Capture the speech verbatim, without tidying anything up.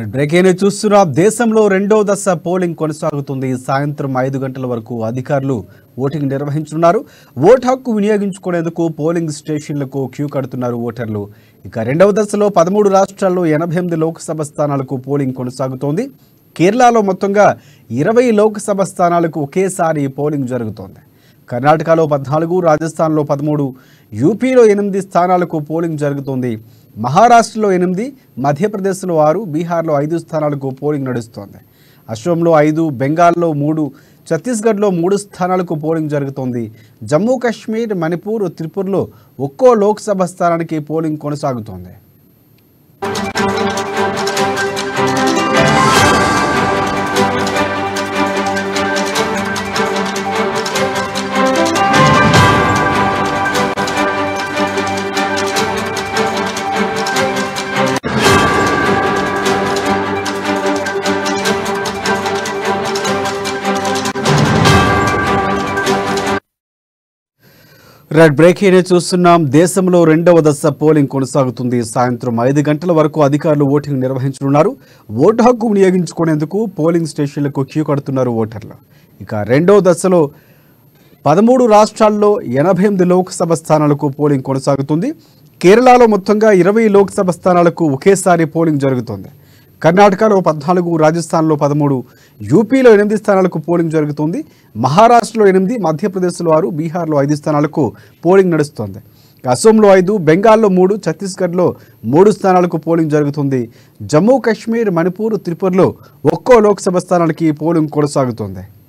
Breaking news చూస్తున్నాం. దేశంలో రెండో దశ పోలింగ్ కొనసాగుతుంది. సాయంత్రం ఐదు గంటల వరకు అధికారులు ఓటింగ్ నిర్వహించనున్నారు. ఓటు హక్కు వినియోగించుకునేందుకు పోలింగ్ స్టేషన్లకు క్యూ కడుతున్నారు ఓటర్లు. ఇక రెండవ దశలో పదమూడు రాష్ట్రాల్లో ఎనభై ఎనిమిది లోక్సభ స్థానాలకు పోలింగ్ కొనసాగుతోంది. కేరళలో మొత్తంగా ఇరవై లోక్సభ స్థానాలకు ఒకేసారి పోలింగ్ జరుగుతోంది. కర్ణాటకలో పద్నాలుగు, రాజస్థాన్లో పదమూడు, యూపీలో ఎనిమిది స్థానాలకు పోలింగ్ జరుగుతోంది. మహారాష్ట్రలో ఎనిమిది, మధ్యప్రదేశ్లో ఆరు, బీహార్లో ఐదు స్థానాలకు పోలింగ్ నడుస్తోంది. అస్సాంలో ఐదు, బెంగాల్లో మూడు, ఛత్తీస్గఢ్లో మూడు స్థానాలకు పోలింగ్ జరుగుతోంది. జమ్మూ కాశ్మీర్, మణిపూర్, త్రిపురలో ఒక్కో లోక్సభ స్థానానికి పోలింగ్ కొనసాగుతోంది. రెడ్ బ్రేకింగ్ చూస్తున్నాం. దేశంలో రెండవ దశ పోలింగ్ కొనసాగుతుంది. సాయంత్రం ఐదు గంటల వరకు అధికారులు ఓటింగ్ నిర్వహించనున్నారు. ఓటు హక్కు వినియోగించుకునేందుకు పోలింగ్ స్టేషన్లకు క్యూ కడుతున్నారు ఓటర్లు. ఇక రెండవ దశలో పదమూడు రాష్ట్రాల్లో ఎనభై ఎనిమిది లోక్సభ స్థానాలకు పోలింగ్ కొనసాగుతుంది. కేరళలో మొత్తంగా ఇరవై లోక్సభ స్థానాలకు ఒకేసారి పోలింగ్ జరుగుతుంది. కర్ణాటకలో పద్నాలుగు, రాజస్థాన్లో పదమూడు, యూపీలో ఎనిమిది స్థానాలకు పోలింగ్ జరుగుతుంది. మహారాష్ట్రలో ఎనిమిది, మధ్యప్రదేశ్లో ఆరు, బీహార్లో ఐదు స్థానాలకు పోలింగ్ నడుస్తోంది. అస్సాంలో ఐదు, బెంగాల్లో మూడు, ఛత్తీస్గఢ్లో మూడు స్థానాలకు పోలింగ్ జరుగుతుంది. జమ్మూ కాశ్మీర్, మణిపూర్, త్రిపురలో ఒక్కో లోక్సభ స్థానానికి పోలింగ్ కొనసాగుతోంది.